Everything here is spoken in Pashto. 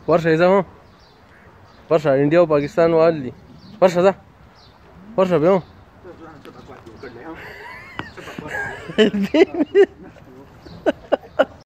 ورشه ځه هم ورشه انډیا او پاکستان وال دي ورشه ځه ورشه بیا